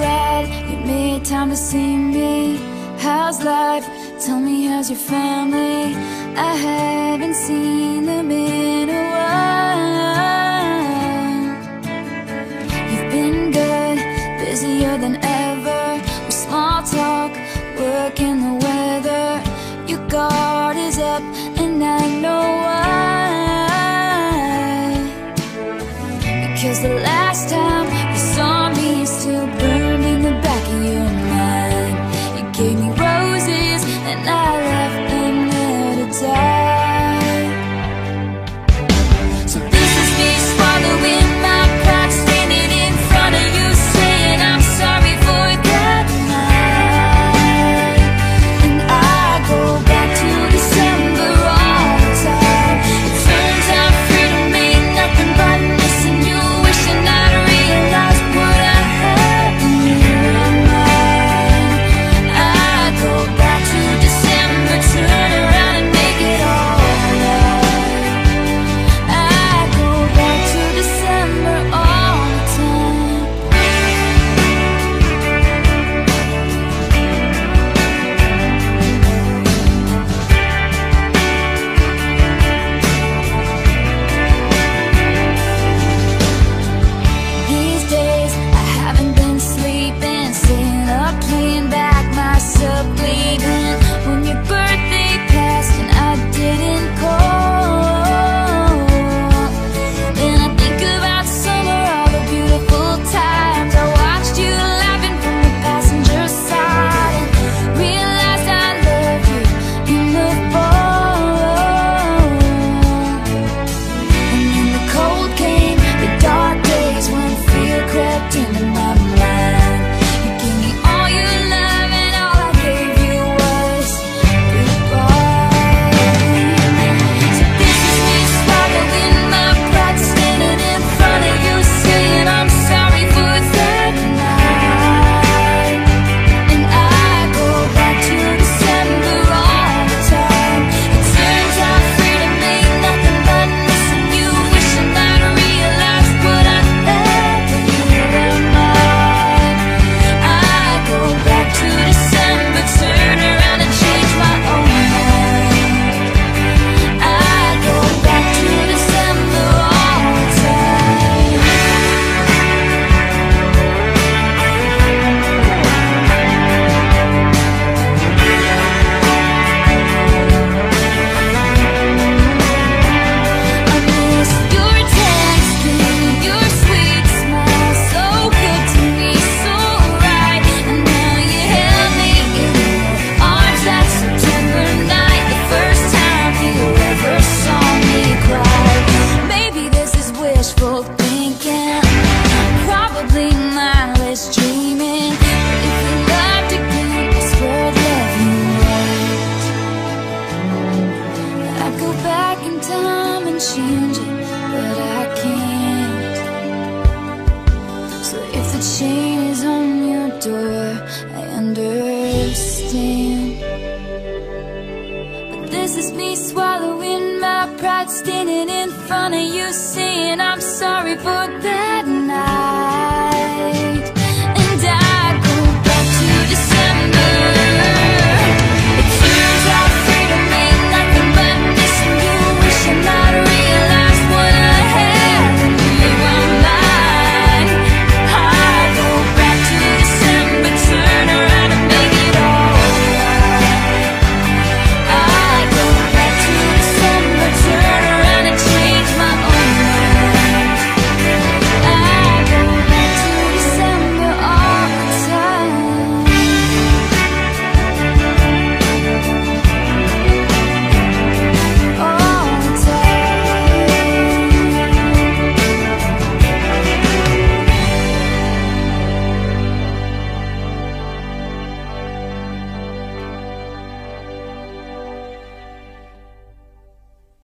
glad you made time to see me. How's life? Tell me, how's your family? I haven't seen them in a while. You've been good, busier than ever, with small talk, work and the weather. Your guard is up and I know why. Because the last time you saw me is still burned in the back of your mind. You gave me roses and I left them there to die. So this is me swallowing my pride, standing in front of you saying I'm sorry for that night. And I go back to December all the time. It turns out freedom ain't nothing but missing you. Wishin' I'd realized what I had in your mind. I go back to December, turn around and make it alright. I go back to December all the time. These days I haven't been sleeping, staying up playing back myself, leavin. When your birthday passed and I didn't call, then I think about summer, all the beautiful times I watched you laughing from the passenger side, and realized I loved you in the fall. And then the cold came, the dark days when fear crept into my mind. You gave me all your love and all I gave you was goodbye. So this is me swallowing my pride, standing in front of you saying I'm sorry for that night. And I go back to December all the time. It turns out freedom ain't nothing but missing you. Wishin' I'd realized what I had when you were mine. I go back to December, turn around and change my own mind. I go back to December all the time. I miss your texting, your sweet smile, so good to me, so right. And now you held me in your arms that September night, the first time you ever saw me cry. Maybe this is wishful thinking, probably mindless dreaming. But if you loved again, it's worth loving right. I'd go back in time and change it, but I can't. So if the chain is on your door, I understand. But this is me swallowing my pride, standing in front of you saying I'm sorry for that